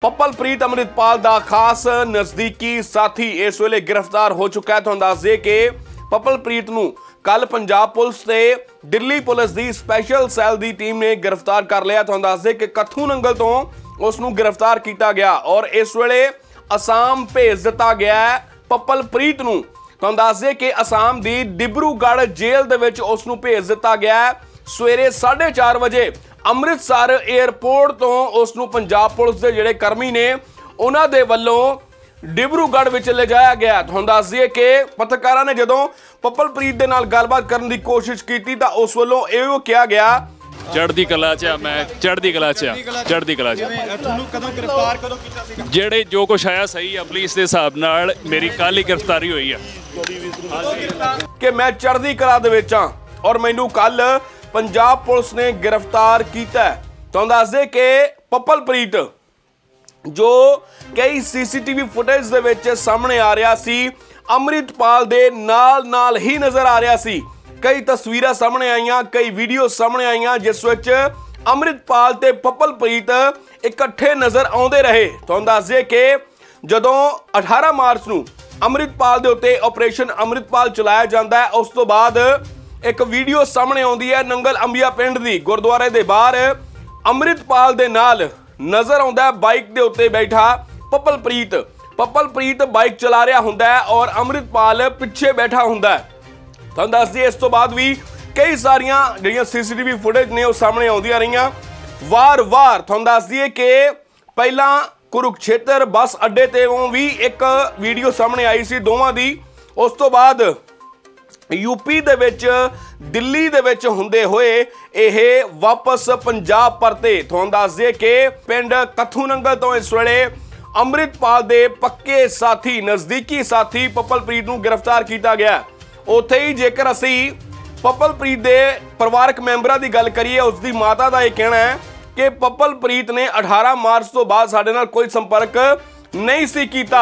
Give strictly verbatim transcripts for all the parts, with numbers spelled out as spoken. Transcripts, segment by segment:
पप्पलप्रीत अमृतपाल दा खास नज़दीकी साथी इस वेले गिरफ्तार हो चुका है। तुहानूं दस दईए कि पप्पलप्रीत नूं कल पंजाब पुलिस ते दिल्ली पुलिस दी स्पैशल सैल दी टीम ने गिरफ्तार कर लिया। तुहानूं दस दईए कि कथू नंगल तो उसनूं गिरफ्तार किया गया और इस वेले असम भेज दिता गया है पप्पलप्रीत नूं। तुहानूं दस दईए कि असम दी डिब्रूगढ़ जेल दे विच उसनूं भेज दिता गया है। सवेरे साढ़े चार बजे अमृतसर एयरपोर्ट तो उसनूं पंजाब पुलिस के जिहड़े कर्मी ने उन्हां दे वल्लों डिब्रूगढ़ विच ले जाया गया। तुहानूं दस दईए कि पत्रकारां ने जदों पप्पलप्रीत दे नाल गलबात करन दी कोशिश कीती तां उस वल्लों इहो किहा गया चढ़दी कला च मैं चढ़दी कला च चढ़दी कला च गिरफ्तार कदों कीता सीगा जेड़े जो कुछ आया सही है पुलिस के हिसाब नाल मेरी कल ही गिरफ्तारी हुई है कि मैं चढ़दी कला दे विच हां और मैनूं कल पंजाब पुलिस ने गिरफ्तार किया। तुहानूं दस दे कि पप्पलप्रीत जो कई सीसीटीवी फुटेज दे विच सामने आ रहा सी अमृतपाल दे नाल नाल ही नज़र आ रहा सी। कई तस्वीरां सामने आईयां, कई वीडियो सामने आईयां जिस विच अमृतपाल ते पप्पलप्रीत इकट्ठे नज़र आउंदे रहे। तुहानूं दस दईए कि जदों अठारह मार्च नूं अमृतपाल दे उत्ते ऑपरेशन अमृतपाल चलाया जाता है उस तो बाद एक वीडियो सामने आउंदी है नंगल अंबिया पिंड दी गुरुद्वारे दे बाहर अमृतपाल दे नाल नज़र आउंदा है बाइक दे उत्ते बैठा पप्पलप्रीत। पप्पलप्रीत बाइक चला रहा हुंदा है और अमृतपाल पिछे बैठा हुंदा है। तुहानूं दस दईए इस तो बाद भी कई सारियां जिहड़ियां सीसीटीवी फुटेज ने वो सामने आउंदियां रहियां वार वार। तुहानूं दस दईए कि पहला कुरुक्षेत्र बस अड्डे ते भी एक वीडियो सामने आई सी दोवां दी। उस तो बाद यूपी दे विच दिल्ली दे विच हुंदे होए यह वापस पंजाब परते। तुहानूं दस दईए कि पिंड कथू नंगल तो इस वेले अमृतपाल दे पक्के साथी नज़दीकी साथी पप्पलप्रीत नूं गिरफ्तार किया गया। उत्थे ही जेकर असी पप्पलप्रीत दे परिवारक मैंबरां दी गल करिए उसकी माता का यह कहना है कि पप्पलप्रीत ने अठारह मार्च तो बाद साडे नाल कोई संपर्क नहीं सी कीता।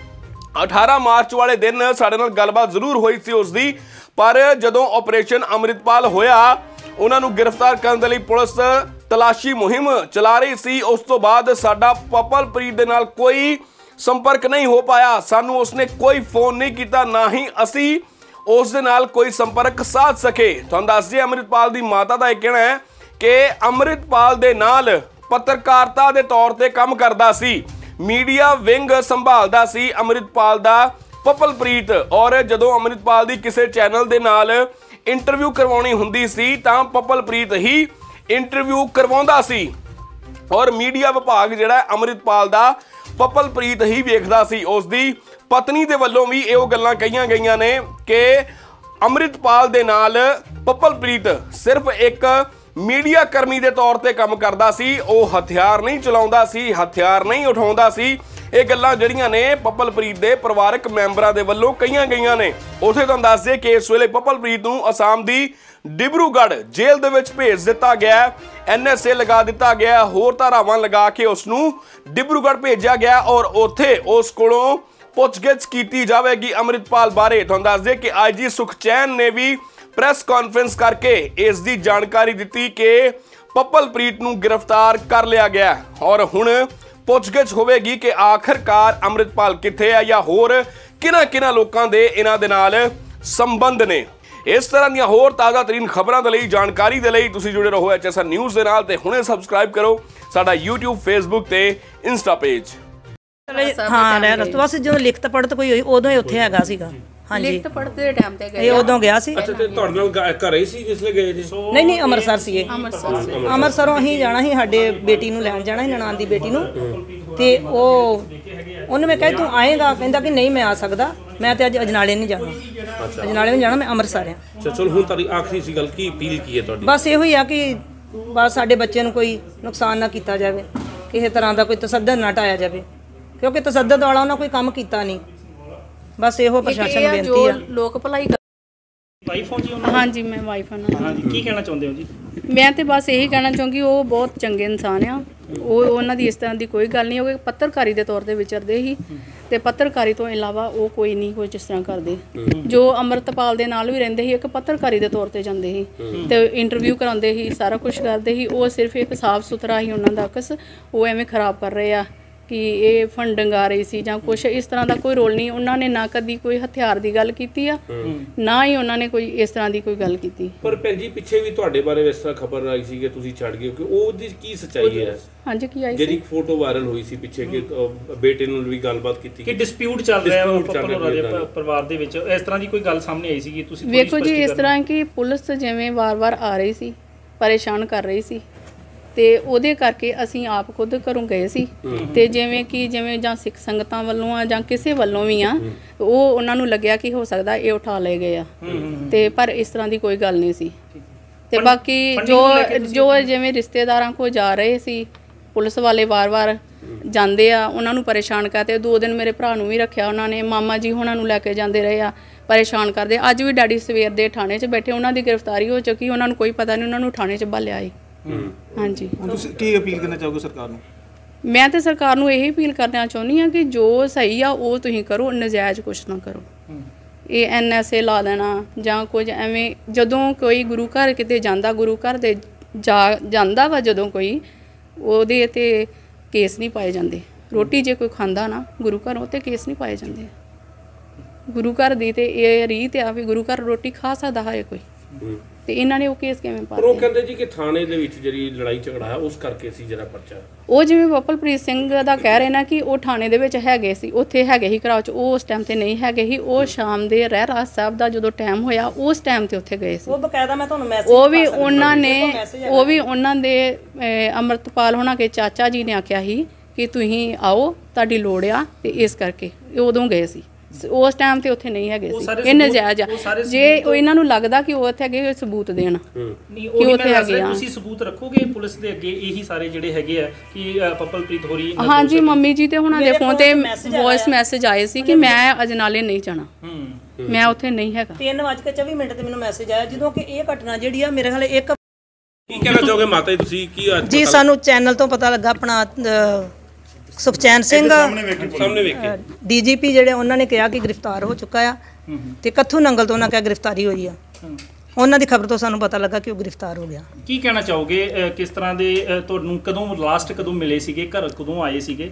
अठारह मार्च वाले दिन साडे नाल गलबात जरूर हुई सी उसदी, पर जदों ऑपरेशन अमृतपाल होया उन्हां नूं गिरफ्तार करन दे लई पुलिस तलाशी मुहिम चला रही सी। उस तो बाद साडा पप्पलप्रीत दे नाल कोई संपर्क नहीं हो पाया। सानू उसने कोई फोन नहीं किया, ना ही असी उस दे नाल कोई संपर्क साध सके। तुहानूं दस दईए अमृतपाल दी माता दा यह कहना है कि अमृतपाल दे नाल पत्रकारिता दे तौर ते काम करदा सी, मीडिया विंग संभालदा सी अमृतपाल दा पप्पलप्रीत। और जदों अमृतपाल दी किसी चैनल दे नाल इंटरव्यू करवाउणी हुंदी सी तां पप्पलप्रीत ही इंटरव्यू करवाउंदा सी और मीडिया विभाग जिहड़ा अमृतपाल दा पप्पलप्रीत ही वेखदा सी। उसदी पत्नी दे वल्लों भी इहो गल्लां कहीआं गईआं ने कि अमृतपाल दे नाल पप्पलप्रीत सिर्फ एक मीडिया कर्मी के तौर पर काम करता सी, वह हथियार नहीं चलाउंदा सी, हथियार नहीं उठाउंदा सी। ये गल्लां जिहड़ियां ने पप्पलप्रीत दे परिवारक मैंबरां दे वल्लों कईआं गईआं ने। उत्थे तुहानूं दस दईए कि इस वेले पप्पलप्रीत नूं असम दी डिब्रूगढ़ जेल दे विच भेज दिता गया। एन एस ए लगा दिता गया, होर धारावां लगा के उसनूं डिब्रूगढ़ भेजा गया और उत्थे उस कोलों पुछगिछ कीती जावेगी अमृतपाल बारे। तुहानूं दस दईए कि आई जी सुखचैन ने भी प्रेस कॉन्फ्रेंस करके इसकी जानकारी दी कि पप्पलप्रीत नूं गिरफ्तार कर लिया गया और हुण पुछगिछ होवेगी कि आखिरकार अमृतपाल कित्थे है या होर किन्हां किन्हां लोकां दे इन्हां दे नाल संबंध ने। इस तरह दी होर ताज़ा तरीन खबरां दे लई जानकारी दे लई तुसीं जुड़े रहो एच एस आर न्यूज़ दे नाल ते हुणे सबसक्राइब करो साडा यूट्यूब फेसबुक ते इंस्टा पेज। हाँ बस जो लिखत पढ़त कोई होई उदों ही उत्थे हैगा सीगा। हाँ जी लिखत पढ़ते दे टाइम ते गए ਇਹ ਉਦੋਂ ਗਿਆ ਸੀ। ਅੱਛਾ ਤੇ ਤੁਹਾਡੇ ਨਾਲ ਘਰੇ ਸੀ ਜਿਸ ਲਈ ਗਏ ਜੀ? ਨਹੀਂ ਨਹੀਂ ਅੰਮ੍ਰਿਤਸਰ ਸੀਗੇ। ਅੰਮ੍ਰਿਤਸਰ ਅੰਮ੍ਰਿਤਸਰੋਂ ਅਸੀਂ ਜਾਣਾ ਸੀ, ਸਾਡੇ ਬੇਟੀ ਨੂੰ ਲੈਣ ਜਾਣਾ ਸੀ, ਨਨਾਣ ਦੀ ਬੇਟੀ ਨੂੰ। ਤੇ ਉਹ ਉਹਨੂੰ ਮੈਂ ਕਿਹਾ ਤੂੰ ਆਏਗਾ, ਕਹਿੰਦਾ ਕਿ ਨਹੀਂ ਮੈਂ ਆ ਸਕਦਾ, ਮੈਂ ਤੇ ਅੱਜ ਅਜਨਾਲੇ ਨਹੀਂ ਜਾਣਾ। ਅਜਨਾਲੇ ਨਹੀਂ ਜਾਣਾ, ਮੈਂ ਅੰਮ੍ਰਿਤਸਰ ਆ। ਅੱਛਾ ਚਲੋ ਹੁਣ ਤੁਹਾਡੀ ਆਖਰੀ ਸੀ ਗੱਲ ਕੀ ਅਪੀਲ ਕੀ ਹੈ ਤੁਹਾਡੀ? ਬਸ ਇਹੋ ਹੀ ਆ ਕਿ ਬਸ ਸਾਡੇ ਬੱਚੇ ਨੂੰ ਕੋਈ ਨੁਕਸਾਨ ਨਾ ਕੀਤਾ ਜਾਵੇ, ਕਿਸੇ ਤਰ੍ਹਾਂ ਦਾ ਕੋਈ ਤਸੱਦਦ ਨਾ ਢਾਇਆ ਜਾਵੇ, ਕਿਉਂਕਿ ਤਸੱਦਦ ਵਾਲਾ ਉਹਨਾਂ ਕੋਈ ਕੰਮ ਕੀਤਾ ਨਹੀਂ। बस यो प्रशासन ਨੂੰ ਬੇਨਤੀ ਆ ਲੋਕ ਭਲਾਈ ਵਾਈਫ ਹੋ ਜੀ ਉਹਨਾਂ? ਹਾਂਜੀ ਮੈਂ ਵਾਈਫ ਹਾਂ। ਹਾਂਜੀ ਕੀ ਕਹਿਣਾ ਚਾਹੁੰਦੇ ਹੋ ਜੀ? ਮੈਂ ਤੇ ਬਸ ਇਹੀ ਕਹਿਣਾ ਚਾਹੂੰਗੀ ਉਹ ਬਹੁਤ ਚੰਗੇ ਇਨਸਾਨ ਆ। ਉਹ ਉਹਨਾਂ ਦੀ ਇਸ ਤਰ੍ਹਾਂ ਦੀ ਕੋਈ ਗੱਲ ਨਹੀਂ, ਉਹ ਪੱਤਰਕਾਰੀ ਦੇ ਤੌਰ ਤੇ ਵਿਚਰਦੇ ਹੀ ਤੇ ਪੱਤਰਕਾਰੀ ਤੋਂ ਇਲਾਵਾ ਉਹ ਕੋਈ ਨਹੀਂ ਕੋਈ ਜਿਸ ਤਰ੍ਹਾਂ ਕਰਦੇ। ਜੋ ਅਮਰਤਪਾਲ ਦੇ ਨਾਲ ਵੀ ਰਹਿੰਦੇ ਸੀ ਇੱਕ ਪੱਤਰਕਾਰੀ ਦੇ ਤੌਰ ਤੇ ਜਾਂਦੇ ਸੀ ਤੇ ਇੰਟਰਵਿਊ ਕਰਾਉਂਦੇ ਸੀ, ਸਾਰਾ ਕੁਝ ਕਰਦੇ ਸੀ। ਉਹ ਸਿਰਫ ਇੱਕ ਸਾਫ਼ ਸੁਥਰਾ ਹੀ ਉਹਨਾਂ ਦਾ ਅਕਸ ਉਹ ਐਵੇਂ ਖਰਾਬ ਕਰ ਰਹੇ ਆ ਕਿ ਇਹ ਫੰਡਿੰਗ ਆ ਰਹੀ ਸੀ ਜਾਂ ਕੁਝ ਇਸ ਤਰ੍ਹਾਂ ਦਾ ਕੋਈ ਰੋਲ ਨਹੀਂ। ਉਹਨਾਂ ਨੇ ਨਾ ਕਦੀ ਕੋਈ ਹਥਿਆਰ ਦੀ ਗੱਲ ਕੀਤੀ ਆ, ਨਾ ਹੀ ਉਹਨਾਂ ਨੇ ਕੋਈ ਇਸ ਤਰ੍ਹਾਂ ਦੀ ਕੋਈ ਗੱਲ ਕੀਤੀ। ਪਰ ਭੈਣ ਜੀ ਪਿੱਛੇ ਵੀ ਤੁਹਾਡੇ ਬਾਰੇ ਇਸ ਤਰ੍ਹਾਂ ਖਬਰ ਆਈ ਸੀ ਕਿ ਤੁਸੀਂ ਛੱਡ ਗਏ, ਕਿ ਉਹਦੀ ਕੀ ਸੱਚਾਈ ਹੈ? ਹਾਂਜੀ, ਕੀ ਆਈ ਸੀ? ਜਿਹੜੀ ਫੋਟੋ ਵਾਇਰਲ ਹੋਈ ਸੀ ਪਿੱਛੇ ਕਿ ਅ, ਬੇਟੇ ਨੂੰ ਵੀ ਗੱਲਬਾਤ ਕੀਤੀ ਕਿ ਡਿਸਪਿਊਟ ਚੱਲ ਰਿਹਾ ਹੈ Dispute ਚੱਲ ਪੱਪਲ ਰਿਹਾ ਹੋਰਾਂ ਦੇ ਏਦਾਂ ਦੀ। ਪ- ਪਰਿਵਾਰ ਦੇ ਵਿੱਚ, ਇਸ ਤਰ੍ਹਾਂ ਦੀ ਕੋਈ ਗੱਲ ਸਾਹਮਣੇ ਆਈ ਸੀ ਕਿ ਤੁਸੀਂ ਥੋੜ੍ਹੀ ਵੇਖੋ ਜੀ, ਇਸ ਸਪਸ਼ਟੀਕਰਨ- ਤਰ੍ਹਾਂ ਕਿ ਪੁਲਿਸ ਜਿਵੇਂ ਵਾਰ-ਵਾਰ ਆ ਰਹੀ ਸੀ, ਪਰੇਸ਼ਾਨ ਕਰ ਰਹੀ ਸੀ, ਤੇ ਉਹਦੇ ਕਰਕੇ ਅਸੀਂ ਆਪ ਖੁਦ ਘਰੋਂ ਗਏ ਸੀ। ਤੇ ਜਿਵੇਂ ਕਿ ਜਿਵੇਂ ਜਾਂ ਸਿੱਖ ਸੰਗਤਾਂ ਵੱਲੋਂ ਆ ਜਾਂ ਕਿਸੇ ਵੱਲੋਂ ਵੀ ਆ, ਉਹ ਉਹਨਾਂ ਨੂੰ ਲੱਗਿਆ ਕਿ ਹੋ ਸਕਦਾ ਇਹ ਉਠਾ ਲਏ ਗਏ ਆ, ਤੇ ਪਰ ਇਸ ਤਰ੍ਹਾਂ ਦੀ ਕੋਈ ਗੱਲ ਨਹੀਂ ਸੀ। ਤੇ ਬਾਕੀ ਜੋ ਜੋ ਜਿਵੇਂ ਰਿਸ਼ਤੇਦਾਰਾਂ ਕੋਲ ਜਾ ਰਹੇ ਸੀ, ਪੁਲਿਸ ਵਾਲੇ ਵਾਰ-ਵਾਰ ਜਾਂਦੇ ਆ, ਉਹਨਾਂ ਨੂੰ ਪਰੇਸ਼ਾਨ ਕਰਦੇ। ਦੋ ਦਿਨ ਮੇਰੇ ਭਰਾ ਨੂੰ ਵੀ ਰੱਖਿਆ ਉਹਨਾਂ ਨੇ, ਮਾਮਾ ਜੀ ਉਹਨਾਂ ਨੂੰ ਲੈ ਕੇ ਜਾਂਦੇ ਰਹੇ ਆ, ਪਰੇਸ਼ਾਨ ਕਰਦੇ। ਅੱਜ ਵੀ ਡੈਡੀ ਸਵੇਰ ਦੇ ਥਾਣੇ 'ਚ ਬੈਠੇ, ਉਹਨਾਂ ਦੀ ਗ੍ਰਿਫਤਾਰੀ ਹੋ ਚੁੱਕੀ, ਉਹਨਾਂ ਨੂੰ ਕੋਈ ਪਤਾ ਨਹੀਂ, ਉਹਨਾਂ ਨੂੰ ਥਾਣੇ 'ਚ ਭਾਲਿਆ ਏ। ਹਾਂਜੀ, ਤੁਸੀਂ ਕੀ ਅਪੀਲ ਕਰਨਾ ਚਾਹੋਗੇ ਸਰਕਾਰ ਨੂੰ? ਮੈਂ ਤੇ ਸਰਕਾਰ ਨੂੰ ਇਹ ਅਪੀਲ ਕਰਨਾ ਚਾਹੁੰਦੀ ਹਾਂ ਕਿ ਜੋ ਸਹੀ ਆ ਉਹ ਤੁਸੀਂ ਕਰੋ, ਨਜਾਇਜ਼ ਕੁਛ ਨਾ ਕਰੋ। ਇਹ ਐਨ ਐਸ ਏ ਲਾ ਦੇਣਾ ਜਾਂ ਕੁਝ ਐਵੇਂ, ਜਦੋਂ ਕੋਈ ਗੁਰੂ ਘਰ ਕਿਤੇ ਜਾਂਦਾ, ਗੁਰੂ ਘਰ ਦੇ ਜਾ ਜਾਂਦਾ ਵਾ ਜਦੋਂ ਕੋਈ, ਉਹਦੇ ਤੇ ਕੇਸ ਨਹੀਂ ਪਾਏ ਜਾਂਦੇ। ਰੋਟੀ ਜੇ ਕੋਈ ਖਾਂਦਾ ਨਾ ਗੁਰੂ ਘਰ, ਉਹ 'ਤੇ ਕੇਸ ਨਹੀਂ ਪਾਏ ਜਾਂਦੇ। ਗੁਰੂ ਘਰ ਦੀ ਤੇ ਇਹ ਰੀਤ ਆ ਵੀ ਗੁਰੂ ਘਰ ਰੋਟੀ ਖਾ ਸਕਦਾ ਹੈ ਕੋਈ, ਤੇ ਇਹਨਾਂ ਨੇ ਉਹ ਕੇਸ ਕਿਵੇਂ ਪਾ ਪਰ ਉਹ ਦਿੱਤੇ? ਕਹਿੰਦੇ ਜੀ ਕਿ ਥਾਣੇ ਦੇ ਵਿੱਚ ਜਿਹੜੀ ਲੜਾਈ ਝਗੜਾ ਹੈ ਉਸ ਕਰਕੇ ਸੀ ਜਿਹੜਾ ਪਰਚਾ। ਉਹ ਜਿਵੇਂ ਬੱਪਲਪ੍ਰੀਤ ਸਿੰਘ ਦਾ ਕਹਿ ਰਹੇ ਨਾ ਕਿ ਉਹ ਥਾਣੇ ਦੇ ਵਿੱਚ ਹੈਗੇ ਸੀ, ਉੱਥੇ ਹੈਗੇ ਸੀ ਘਰਾਓ 'ਚ, ਉਹ ਉਸ ਟਾਈਮ ਤੇ ਨਹੀਂ ਹੈਗੇ ਸੀ। ਉਹ ਸ਼ਾਮ ਦੇ ਰਹਿਰਾਸ ਸਾਹਿਬ ਦਾ ਜਦੋਂ ਟਾਈਮ ਹੋਇਆ, ਉਸ ਟਾਈਮ ਤੇ ਉੱਥੇ ਗਏ ਸੀ। ਉਹ ਬਕਾਇਦਾ ਮੈਂ ਤੁਹਾਨੂੰ ਮੈਸੇਜ ਉਹ ਵੀ ਉਹਨਾਂ ਨੇ ਉਹ ਵੀ ਉਹਨਾਂ ਦੇ ਅਹ, ਅੰਮ੍ਰਿਤਪਾਲ ਹੋਣਾ ਕੇ ਚਾਚਾ ਜੀ ਨੇ ਆਖਿਆ ਸੀ ਕਿ ਤੁਸੀਂ ਆਓ, ਤੁਹਾਡੀ ਲੋੜ ਆ, ਤੇ ਇਸ ਕਰਕੇ ਇਹ ਉਦੋਂ ਗਏ ਸੀ। ਉਸ ਟਾਈਮ ਤੇ ਉੱਥੇ ਨਹੀਂ ਹੈਗੇ ਸੀ। ਇਹ ਨਜਾਇਜ਼ ਆ। ਜੇ ਉਹ ਇਹਨਾਂ ਨੂੰ ਲੱਗਦਾ ਕਿ ਉਹ ਉੱਥੇ ਹੈਗੇ, ਉਹ ਸਬੂਤ ਦੇਣ ਨਹੀਂ, ਕਿ ਉਹ ਉੱਥੇ ਹੈਗੇ ਆ। ਤੁਸੀਂ ਸਬੂਤ ਰੱਖੋਗੇ ਪੁਲਿਸ ਦੇ ਅੱਗੇ ਇਹੀ ਸਾਰੇ ਜਿਹੜੇ ਹੈਗੇ ਆ ਕਿ ਅ, ਪੱਪਲਪ੍ਰੀਤ ਹੋਰੀ? ਹਾਂਜੀ, ਮੰਮੀ ਜੀ ਤੇ ਹੁਣਾਂ ਦੇ ਫੋਨ ਤੇ ਵੌਇਸ ਮੈਸੇਜ ਆਏ ਸੀ ਕਿ ਮੈਂ ਅਜਨਾਲੇ ਨਹੀਂ ਜਾਣਾ, ਮੈਂ ਉੱਥੇ ਨਹੀਂ ਹੈਗਾ। ਤਿੰਨ ਵੱਜ ਕੇ ਚੌਵੀ ਮਿੰਟ ਤੇ ਮੈਨੂੰ ਮੈਸੇਜ ਆਇਆ, ਜਦੋਂ ਕਿ ਇਹ ਘਟਨਾ ਜਿਹੜੀ ਆ ਮੇਰੇ ਖਿਆਲ ਇੱਕ ਕੀ ਕਹਿਣਾ ਚਾਹੋਗੇ ਮਾਤਾ ਜੀ ਤੁਸੀਂ? ਕੀ ਅੱਜ ਜੀ ਸਾਨੂੰ ਚੈਨਲ ਤੋਂ ਪਤਾ ਲੱਗਾ, ਆਪਣਾ ਅ, ਸੁਖਚੈਨ ਸਿੰਘ ਸਾਹਮਣੇ ਵੇਖੇ ਡੀਜੀਪੀ ਜਿਹੜੇ, ਉਹਨਾਂ ਨੇ ਕਿਹਾ ਕਿ ਗ੍ਰਿਫਤਾਰ ਹੋ ਚੁੱਕਾ ਆ, ਤੇ ਕੱਥੂ ਨੰਗਲ ਤੋਂ ਉਹਨਾਂ ਕਿਹਾ ਗ੍ਰਿਫਤਾਰੀ ਹੋਈ ਆ। ਉਹਨਾਂ ਦੀ ਖਬਰ ਤੋਂ ਸਾਨੂੰ ਪਤਾ ਲੱਗਾ ਕਿ ਉਹ ਗ੍ਰਿਫਤਾਰ ਹੋ ਗਿਆ। ਕੀ ਕਹਿਣਾ ਚਾਹੋਗੇ, ਅ, ਕਿਸ ਤਰ੍ਹਾਂ ਦੇ ਅ, ਤੁਹਾਨੂੰ ਕਦੋਂ ਲਾਸਟ ਕਦੋਂ ਮਿਲੇ ਸੀਗੇ, ਘਰ ਕਦੋਂ ਆਏ ਸੀਗੇ?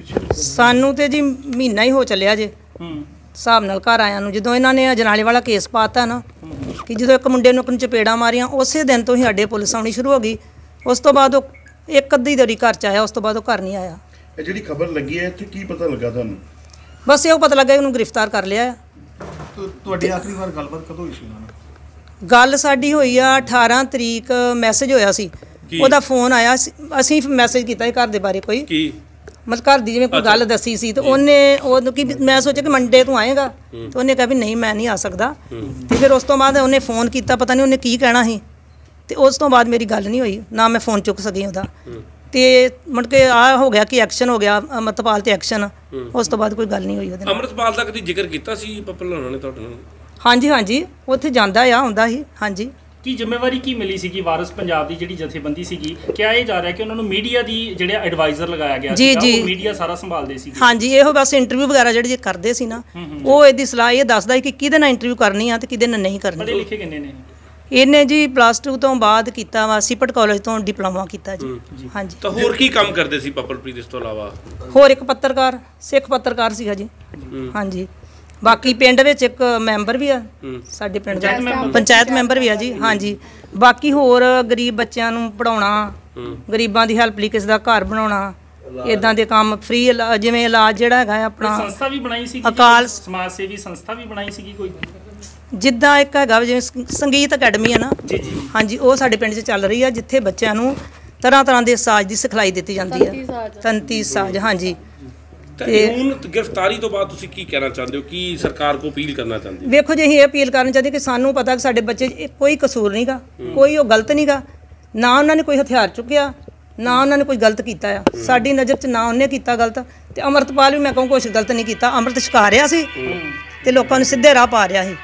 ਸਾਨੂੰ ਤੇ ਜੀ ਮਹੀਨਾ ਹੀ ਹੋ ਚੱਲਿਆ ਜੇ ਹਿਸਾਬ ਨਾਲ ਘਰ ਆਇਆਂ ਨੂੰ। ਜਦੋਂ ਇਹਨਾਂ ਨੇ ਅਜਨਾਲੇ ਵਾਲਾ ਕੇਸ ਪਾਤਾ ਨਾ, ਕਿ ਜਦੋਂ ਇੱਕ ਮੁੰਡੇ ਨੂੰ ਇੱਕ ਨੂੰ ਚਪੇੜਾਂ ਮਾਰੀਆਂ, ਉਸੇ ਦਿਨ ਤੋਂ ਹੀ ਸਾਡੇ ਪੁਲਿਸ ਆਉਣੀ ਸ਼ੁਰੂ ਹੋ ਗਈ। ਉਸ ਤੋਂ ਬਾਅਦ ਉਹ ਇੱਕ ਅੱਧੀ ਦੇਰੀ ਘਰ ਚ ਆਇਆ, ਉਸ ਤੋਂ ਬਾਅਦ ਉਹ ਘਰ ਨਹੀਂ ਆਇਆ। ਇਹ ਜਿਹੜੀ ਖਬਰ ਲੱਗੀ ਹੈ ਇੱਥੇ ਕੀ ਪਤਾ ਲੱਗਾ ਤੁਹਾਨੂੰ? ਬਸ ਇਹੋ ਪਤਾ ਲੱਗਾ ਕਿ ਉਹਨੂੰ ਗ੍ਰਿਫਤਾਰ ਕਰ ਲਿਆ ਆ। ਤੁਹਾਡੀ ਆਖਰੀ ਵਾਰ ਗੱਲਬਾਤ ਕਦੋਂ ਹੋਈ ਸੀ ਉਹਨਾਂ ਨਾਲ? ਗੱਲ ਸਾਡੀ ਹੋਈ ਆ ਅਠਾਰਾਂ ਤਰੀਕ, ਮੈਸੇਜ ਹੋਇਆ ਸੀ, ਉਹਦਾ ਫੋਨ ਆਇਆ ਸੀ, ਅਸੀਂ ਮੈਸੇਜ ਕੀਤਾ ਸੀ ਘਰ ਦੇ ਬਾਰੇ, ਕੋਈ ਕੀ ਮਤਲਬ ਘਰ ਦੀ ਜਿਵੇਂ ਕੋਈ ਗੱਲ ਦੱਸੀ ਸੀ, ਤੇ ਉਹਨੇ ਉਹ ਕਿ ਮੈਂ ਸੋਚਿਆ ਕਿ ਮੰਡੇ ਤੋਂ ਆਏਗਾ, ਤੇ ਉਹਨੇ ਕਿਹਾ ਵੀ ਨਹੀਂ ਮੈਂ ਨਹੀਂ ਆ ਸਕਦਾ। ਤੇ ਫਿਰ ਉਸ ਤੋਂ ਬਾਅਦ ਉਹਨੇ ਫੋਨ ਕੀਤਾ, ਪਤਾ ਨਹੀਂ ਉਹਨੇ ਕੀ ਕਹਿਣਾ ਸੀ, ਤੇ ਉਸ ਤੋਂ ਬਾਅਦ ਮੇਰੀ ਗੱਲ ਨਹੀਂ ਹੋਈ, ਨਾ ਮੈਂ ਫੋਨ ਚੁੱਕ ਸਕੀ ਉਹਦਾ। ਤੇ ਮੁੜ ਕੇ ਆ ਹੋ ਗਿਆ ਕਿ ਐਕਸ਼ਨ ਹੋ ਗਿਆ, ਅੰਮ੍ਰਿਤਪਾਲ ਤੇ ਐਕਸ਼ਨ, ਉਸ ਤੋਂ ਬਾਅਦ ਕੋਈ ਗੱਲ ਨਹੀਂ ਹੋਈ ਉਹਦੇ ਨਾਲ। ਅੰਮ੍ਰਿਤਪਾਲ ਦਾ ਕਦੀ ਜ਼ਿਕਰ ਕੀਤਾ ਸੀ ਪੱਪਲ ਹੋਣਾ ਨੇ ਤੁਹਾਡੇ ਨਾਲ? ਹਾਂਜੀ ਹਾਂਜੀ, ਉੱਥੇ ਜਾਂਦਾ ਆ, ਹੁੰਦਾ ਸੀ। ਹਾਂਜੀ, ਕੀ ਜ਼ਿੰਮੇਵਾਰੀ ਕੀ ਮਿਲੀ ਸੀਗੀ ਵਾਰਿਸ ਪੰਜਾਬ ਦੀ ਜਿਹੜੀ ਜਥੇਬੰਦੀ ਸੀਗੀ? ਕਿਹਾ ਇਹ ਜਾ ਰਿਹਾ ਕਿ ਉਹਨਾਂ ਨੂੰ ਮੀਡੀਆ ਦੀ ਜਿਹੜੇ ਐਡਵਾਈਜ਼ਰ ਲਗਾਇਆ ਗਿਆ ਜੀ, ਸੀਗਾ, ਜੀ। ਉਹ ਮੀਡੀਆ ਸਾਰਾ ਸੰਭਾਲਦੇ ਸੀ? ਹਾਂਜੀ, ਇਹੋ ਬਸ ਇੰਟਰਵਿਊ ਵਗੈਰਾ ਜਿਹੜੇ ਜੇ ਕਰਦੇ ਸੀ ਨਾ, ਉਹ ਇਹਦੀ ਸਲਾਹ ਇਹ ਦੱਸਦਾ ਸੀ ਕਿ ਕਿਹਦੇ ਨਾਲ ਇੰਟਰਵਿਊ ਕਰਨੀ ਆ ਤੇ ਕਿਹਦੇ ਨਾਲ ਨਹੀਂ ਪੜ੍ਹੇ ਕਰਨੀ। ਲਿਖੇ ਕਿੰਨੇ ਨੇ? ਇਹਨੇ ਜੀ ਪਲੱਸ ਟੂ ਤੋਂ ਬਾਅਦ ਕੀਤਾ ਵਾ, ਸੀਪਟ ਕਾਲਜ ਤੋਂ ਡਿਪਲੋਮਾ ਕੀਤਾ ਜੀ। ਹਾਂਜੀ, ਤਾਂ ਹੋਰ ਕੀ ਕੰਮ ਕਰਦੇ ਸੀ ਪੱਪਲਪ੍ਰੀਤ ਇਸ ਤੋਂ ਇਲਾਵਾ? ਹੋਰ ਇੱਕ ਪੱਤਰਕਾਰ, ਸਿੱਖ ਪੱਤਰਕਾਰ ਸੀਗਾ ਜੀ। ਹਾਂਜੀ, ਬਾਕੀ ਪਿੰਡ ਵਿੱਚ ਇੱਕ ਮੈਂਬਰ ਵੀ ਆ, ਸਾਡੇ ਪਿੰਡ ਦਾ ਪੰਚਾਇਤ ਮੈਂਬਰ ਵੀ ਆ ਜੀ। ਹਾਂਜੀ, ਬਾਕੀ ਹੋਰ ਗਰੀਬ ਬੱਚਿਆਂ ਨੂੰ ਪੜਾਉਣਾ, ਗਰੀਬਾਂ ਦੀ ਹੈਲਪ ਲਈ ਕਿਸੇ ਦਾ ਘਰ ਬਣਾਉਣਾ, ਇਦਾਂ ਦੇ ਕੰਮ, ਫ੍ਰੀ ਜਿਵੇਂ ਇਲਾਜ ਜਿਹੜਾ ਹੈਗਾ ਆਪਣਾ। ਸੰਸਥਾ ਵੀ ਬਣਾਈ ਸੀ ਅਕਾਲ ਸਮਾਜ ਸੇਵੀ ਸੰਸਥਾ ਵੀ ਬਣਾਈ ਸੀਗੀ ਕੋਈ? ਜਿੱਦਾਂ ਇੱਕ ਹੈਗਾ ਜਿਵੇਂ ਸੰਗੀਤ ਅਕੈਡਮੀ ਹੈ ਨਾ, ਜੀ ਜੀ, ਹਾਂਜੀ, ਉਹ ਸਾਡੇ ਪਿੰਡ 'ਚ ਚੱਲ ਰਹੀ ਆ, ਜਿੱਥੇ ਬੱਚਿਆਂ ਨੂੰ ਤਰ੍ਹਾਂ ਤਰ੍ਹਾਂ ਦੇ ਸਾਜ਼ ਦੀ ਸਿਖਲਾਈ ਦਿੱਤੀ ਜਾਂਦੀ ਹੈ, ਤੰਤੀ ਸਾਜ਼। ਹਾਂਜੀ, ਤੇ ਹੁਣ ਗ੍ਰਿਫਤਾਰੀ ਤੋਂ ਬਾਅਦ ਤੁਸੀਂ ਕੀ ਕਹਿਣਾ ਚਾਹੁੰਦੇ ਹੋ? ਕੀ ਸਰਕਾਰ ਕੋ ਅਪੀਲ ਕਰਨਾ ਚਾਹੁੰਦੇ ਹੋ? ਵੇਖੋ ਜੀ, ਅਸੀਂ ਇਹ ਅਪੀਲ ਕਰਨਾ ਚਾਹੁੰਦੇ ਕਿ ਸਾਨੂੰ ਪਤਾ ਕਿ ਸਾਡੇ ਬੱਚੇ 'ਚ ਕੋਈ ਕਸੂਰ ਨਹੀਂਗਾ, ਕੋਈ ਉਹ ਗਲਤ ਨਹੀਂਗਾ, ਨਾ ਉਹਨਾਂ ਨੇ ਕੋਈ ਹਥਿਆਰ ਚੁੱਕਿਆ, ਨਾ ਉਹਨਾਂ ਨੇ ਕੋਈ ਗਲਤ ਕੀਤਾ ਆ ਸਾਡੀ ਨਜ਼ਰ 'ਚ, ਨਾ ਉਹਨੇ ਕੀਤਾ ਗਲਤ। ਤੇ ਅੰਮ੍ਰਿਤਪਾਲ ਵੀ ਮੈਂ ਕਹੂੰ ਕੁਛ ਗਲਤ ਨਹੀਂ ਕੀਤਾ, ਅੰਮ੍ਰਿਤ ਛਕਾ ਰਿਹਾ ਸੀ ਤੇ ਲੋਕਾਂ ਨੂੰ ਸਿੱਧੇ ਰਾਹ ਪਾ ਰਿਹਾ ਸੀ।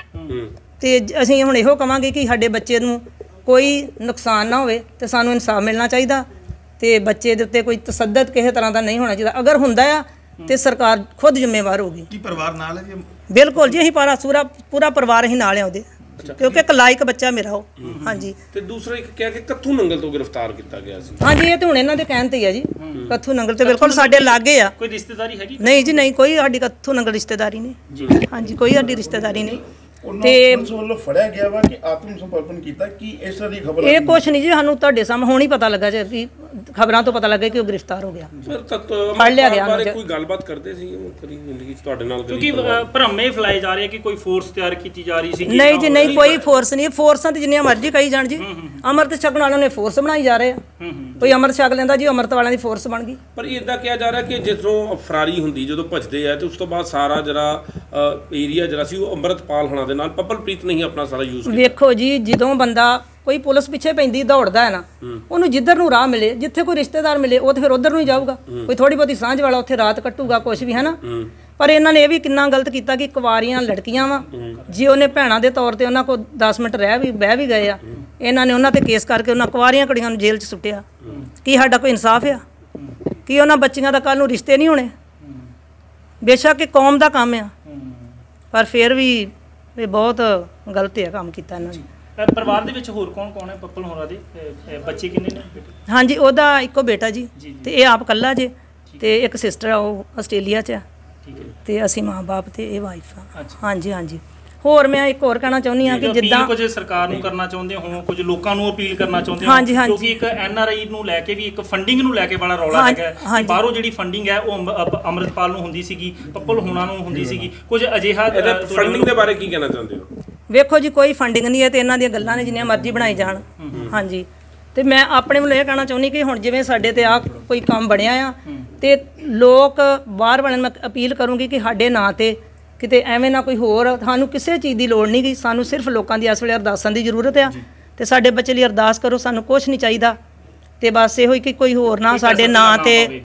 ਤੇ ਅਸੀਂ ਹੁਣ ਇਹੋ ਕਵਾਂਗੇ ਕਿ ਸਾਡੇ ਬੱਚੇ ਨੂੰ ਕੋਈ ਨੁਕਸਾਨ ਨਾ ਹੋਵੇ, ਤੇ ਸਾਨੂੰ ਇਨਸਾਫ ਮਿਲਣਾ ਚਾਹੀਦਾ, ਤੇ ਬੱਚੇ ਦੇ ਉੱਤੇ ਕੋਈ ਤਸੱਦਦ ਕਿਸੇ ਤਰ੍ਹਾਂ ਦਾ ਨਹੀਂ ਹੋਣਾ ਚਾਹੀਦਾ। ਅਗਰ ਹੁੰਦਾ ਆ ਤੇ ਸਰਕਾਰ ਖੁਦ ਜ਼ਿੰਮੇਵਾਰ ਹੋਗੀ। ਕੀ ਪਰਿਵਾਰ ਨਾਲ ਹੈ ਜੀ? ਬਿਲਕੁਲ ਜੀ, ਅਸੀਂ ਪਾਰਾ ਪੂਰਾ ਪੂਰਾ ਪਰਿਵਾਰ ਅਸੀਂ ਨਾਲ ਆ ਉਹਦੇ। ਕਿਉਂਕਿ ਇੱਕ ਲਾਇਕ ਬੱਚਾ ਮੇਰਾ ਉਹ। ਹਾਂਜੀ ਤੇ ਦੂਸਰਾ ਇੱਕ ਕਿਹਾ ਕਿ ਕੱਥੂ ਨੰਗਲ ਤੋਂ ਗ੍ਰਿਫਤਾਰ ਕੀਤਾ ਗਿਆ ਸੀ। ਹਾਂਜੀ ਇਹ ਤੇ ਹੁਣ ਇਹਨਾਂ ਦੇ ਕਹਿਣ ਤੇ ਹੀ ਆ ਜੀ। ਕੱਥੂ ਨੰਗਲ ਤੇ ਬਿਲਕੁਲ ਸਾਡੇ ਲਾਗੇ ਆ। ਕੋਈ ਰਿਸ਼ਤੇਦਾਰੀ ਹੈਗੀ? ਨਹੀਂ ਜੀ ਨਹੀਂ, ਕੋਈ ਸਾਡੀ ਕੱਥੂ ਨੰਗਲ ਰਿਸ਼ਤੇਦਾਰੀ ਨਹੀਂ। ਹਾਂਜੀ ਕੋਈ ਸਾਡੀ ਰਿਸ਼ਤੇਦਾਰੀ ਨਹੀਂ। ਤੇ ਪੁਲਿਸ ਵੱਲੋਂ ਫੜਿਆ ਗਿਆ ਵਾ ਕਿ ਆਤਮ ਸਮਰਪਣ ਕੀਤਾ, ਕੀ ਇਸ ਤਰ੍ਹਾਂ ਦੀ ਖਬਰ? ਇਹ ਕੁਛ ਨਹੀਂ ਜੀ, ਸਾਨੂੰ ਤੁਹਾਡੇ ਸਾਹਮਣੇ ਹੁਣ ਹੀ ਪਤਾ ਲੱਗਾ ਜੀ ਕਿ ਖਬਰਾਂ ਤੋਂ ਪਤਾ ਲੱਗਾ ਕਿ ਉਹ ਗ੍ਰਿਫਤਾਰ ਹੋ ਗਿਆ, ਸਰ ਤੱਕ ਫੜ ਲਿਆ ਗਿਆ ਬਾਰੇ ਉਹਨੂੰ। ਕੋਈ ਗੱਲਬਾਤ ਕਰਦੇ ਸੀ ਉਹ ਕਦੀ ਜ਼ਿੰਦਗੀ 'ਚ ਤੁਹਾਡੇ ਨਾਲ? ਕਿਉਂਕਿ ਅ, ਭਰਮੇ ਫੈਲਾਏ ਜਾ ਰਹੇ ਆ ਕਿ ਕੋਈ ਫੋਰਸ ਤਿਆਰ ਕੀਤੀ ਜਾ ਰਹੀ ਸੀ। ਨਹੀਂ ਜੀ ਨਹੀਂ, ਕੋਈ ਫੋਰਸ ਨਹੀਂ। ਫੋਰਸਾਂ ਤੇ ਜਿੰਨੀਆਂ ਮਰਜ਼ੀ ਕਹੀ ਜਾਣ ਜੀ। ਅੰਮ੍ਰਿਤ ਛਕਣ ਵਾਲਿਆਂ ਨੇ ਫੋਰਸ ਬਣਾਈ ਜਾ ਰਹੇ ਆ। ਕੋਈ ਅੰਮ੍ਰਿਤ ਛਕ ਲੈਂਦਾ ਜੀ, ਅੰਮ੍ਰਿਤ ਵਾਲਿਆਂ ਦੀ ਫੋਰਸ ਬਣ ਗਈ। ਪਰ ਇਦਾਂ ਕਿਹਾ ਜਾ ਰਿਹਾ ਕਿ ਜਦੋਂ ਫਰਾਰੀ ਹੁੰਦੀ, ਜਦੋਂ ਭੱਜਦੇ ਆ ਤੇ ਉਸ ਤੋਂ ਬਾਅਦ ਸਾਰਾ ਜਿਹੜਾ ਏਰੀਆ ਜਿਹੜਾ ਸੀ ਉਹ ਅੰਮ੍ਰਿਤਪਾਲ ਹਣਾ ਦੇ ਨਾਲ ਪੱਪਲਪ੍ਰੀਤ ਨਹੀਂ ਆਪਣਾ ਸਾਰਾ ਯੂਜ਼। ਵੇਖੋ ਜੀ, ਜਦੋਂ ਬੰਦਾ ਕੋਈ ਪੁਲਿਸ ਪਿੱਛੇ ਪੈਂਦੀ ਦੌੜਦਾ ਹੈ ਨਾ, ਉਹਨੂੰ ਜਿੱਧਰ ਨੂੰ ਰਾਹ ਮਿਲੇ, ਜਿੱਥੇ ਕੋਈ ਰਿਸ਼ਤੇਦਾਰ ਮਿਲੇ ਉਹ ਤੇ ਫਿਰ ਉਧਰ ਨੂੰ ਹੀ ਜਾਊਗਾ। ਕੋਈ ਥੋੜੀ ਬਹੁਤੀ ਸਾਂਝ ਵਾਲਾ ਉੱਥੇ ਰਾਤ ਕੱਟੂਗਾ, ਕੁਛ ਵੀ ਹੈ ਨਾ। ਪਰ ਇਹਨਾਂ ਨੇ ਇਹ ਵੀ ਕਿੰਨਾ ਗਲਤ ਕੀਤਾ ਕਿ ਕੁਵਾਰੀਆਂ ਲੜਕੀਆਂ ਵਾ ਜੀ, ਉਹਨੇ ਭੈਣਾਂ ਦੇ ਤੌਰ ਤੇ ਉਹਨਾਂ ਕੋਲ ਦਸ ਮਿੰਟ ਰਹਿ ਵੀ ਬਹਿ ਵੀ ਗਏ ਆ। ਇਹਨਾਂ ਨੇ ਉਹਨਾਂ ਤੇ ਕੇਸ ਕਰਕੇ ਉਹਨਾਂ ਕੁਵਾਰੀਆਂ ਕੁੜੀਆਂ ਨੂੰ ਜੇਲ੍ਹ 'ਚ ਸੁੱਟਿਆ। ਕੀ ਸਾਡਾ ਕੋਈ ਇਨਸਾਫ ਆ? ਕੀ ਉਹਨਾਂ ਬੱਚੀਆਂ ਦਾ ਕੱਲ ਨੂੰ ਰਿਸ਼ਤੇ ਨਹੀਂ ਹੋਣੇ? ਬੇਸ਼ੱਕ ਇਹ ਕੌਮ ਦਾ ਕੰਮ ਆ, ਪਰ ਫਿਰ ਵੀ ਇਹ ਬਹੁਤ ਗਲਤ ਹੈ ਕੰਮ ਕੀਤਾ ਇਹਨਾਂ ਨੇ। ਪਰਿਵਾਰ ਦੇ ਵਿੱਚ ਹੋਰ ਕੌਣ ਕੌਣ ਹੈ ਪੱਪਲ ਹੋਰਾਂ ਦੇ? ਅ, ਅ, ਬੱਚੇ ਕਿੰਨੇ ਨੇ? ਹਾਂਜੀ ਉਹਦਾ ਇੱਕੋ ਬੇਟਾ ਜੀ, ਤੇ ਇਹ ਆਪ ਕੱਲਾ ਜੇ, ਤੇ ਇੱਕ ਸਿਸਟਰ ਆ ਉਹ ਆਸਟ੍ਰੇਲੀਆ 'ਚ ਆ, ਤੇ ਅਸੀਂ ਮਾਂ ਬਾਪ ਤੇ ਇਹ ਵਾਈਫ ਆ। ਹਾਂਜੀ ਹਾਂਜੀ। ਹੋਰ ਮੈਂ ਇੱਕ ਹੋਰ ਕਹਿਣਾ ਚਾਹੁੰਦੀ ਆ ਕਿ ਜਿੱਦਾਂ ਕੁਝ ਸਰਕਾਰ ਨੂੰ ਕਰਨਾ ਚਾਹੁੰਦੇ ਹੋ, ਕੁਝ ਲੋਕਾਂ ਨੂੰ ਅਪੀਲ ਕਰਨਾ ਚਾਹੁੰਦੇ ਹੋ, ਹਾਂਜੀ, ਹਾਂਜੀ। ਕਿਉਂਕਿ ਇੱਕ ਐਨ ਆਰ ਆਈ ਨੂੰ ਲੈ ਕੇ ਵੀ ਇੱਕ ਫੰਡਿੰਗ ਨੂੰ ਲੈ ਕੇ ਬੜਾ ਰੌਲਾ ਹੈਗਾ ਕਿ ਬਾਹਰੋਂ ਜਿਹੜੀ ਫੰਡਿੰਗ ਹੈ ਉਹ ਅੰਮ- ਅਪ- ਅੰਮ੍ਰਿਤਪਾਲ ਨੂੰ ਹੁੰਦੀ ਸੀਗੀ, ਪੱਪਲ ਹੋਣਾ ਨੂੰ ਹੁੰਦੀ ਸੀਗੀ। ਕੁਝ ਅਜਿਹਾ ਫੰਡਿੰਗ ਦੇ ਬਾਰੇ ਕੀ ਕਹਿਣਾ ਚਾਹੁੰਦੇ ਹੋ? ਵੇਖੋ ਜੀ, ਕੋਈ ਫੰਡਿੰਗ ਨਹੀਂ ਹੈ ਤੇ ਇਹਨਾਂ ਦੀਆਂ ਗੱਲਾਂ ਨੇ ਜਿੰਨੀਆਂ ਮਰਜ਼ੀ ਬਣਾਈ ਜਾਣ। ਹਾਂਜੀ, ਤੇ ਮੈਂ ਆਪਣੇ ਵੱਲੋਂ ਇਹ ਕਹਿਣਾ ਚਾਹੁੰਦੀ ਕਿ ਹੁਣ ਜਿਵੇਂ ਸਾਡੇ ਤੇ ਆ ਕੋਈ ਕੰਮ ਬਣਿਆ ਆ, ਤੇ ਲੋਕ ਬਾਹਰ ਵਾਲਿਆਂ ਨੂੰ ਮੈਂ ਅਪੀਲ ਕਰੂੰਗੀ ਕਿ ਸਾਡੇ ਨਾਂ ਤੇ ਕਿਤੇ ਐਵੇਂ ਨਾ ਕੋਈ ਹੋਰ, ਸਾਨੂੰ ਕਿਸੇ ਚੀਜ਼ ਦੀ ਲੋੜ ਨਹੀਂ ਗਈ। ਸਾਨੂੰ ਸਿਰਫ ਲੋਕਾਂ ਦੀ ਇਸ ਵੇਲੇ ਅਰਦਾਸਾਂ ਦੀ ਜ਼ਰੂਰਤ ਆ, ਤੇ ਸਾਡੇ ਬੱਚੇ ਲਈ ਅਰਦਾਸ ਕਰੋ। ਸਾਨੂੰ ਕੁਛ ਨਹੀਂ ਚਾਹੀਦਾ, ਤੇ ਬਸ ਇਹੋ ਹੀ ਕਿ ਕੋਈ ਹੋਰ ਨਾ ਸਾਡੇ ਨਾਂ ਤੇ